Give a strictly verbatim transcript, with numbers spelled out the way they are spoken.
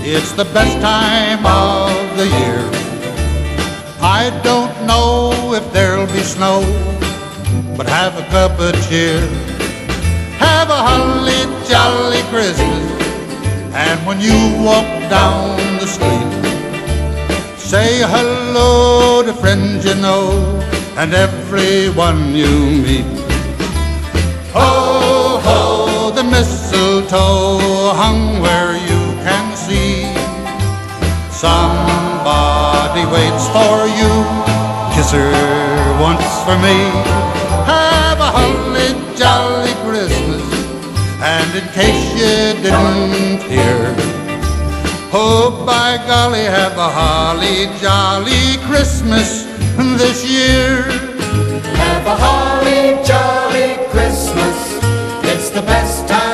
It's the best time of the year. I don't know if there'll be snow, but have a cup of cheer. Have a holly jolly Christmas, and when you walk down the street, say hello to friends you know and everyone you meet. Ho, ho, the mistletoe hung where you can see. Somebody waits for you, kiss her once for me. Have a holly jolly Christmas, and in case you didn't hear, oh, by golly, have a holly jolly Christmas this year. Have a holly jolly Christmas, it's the best time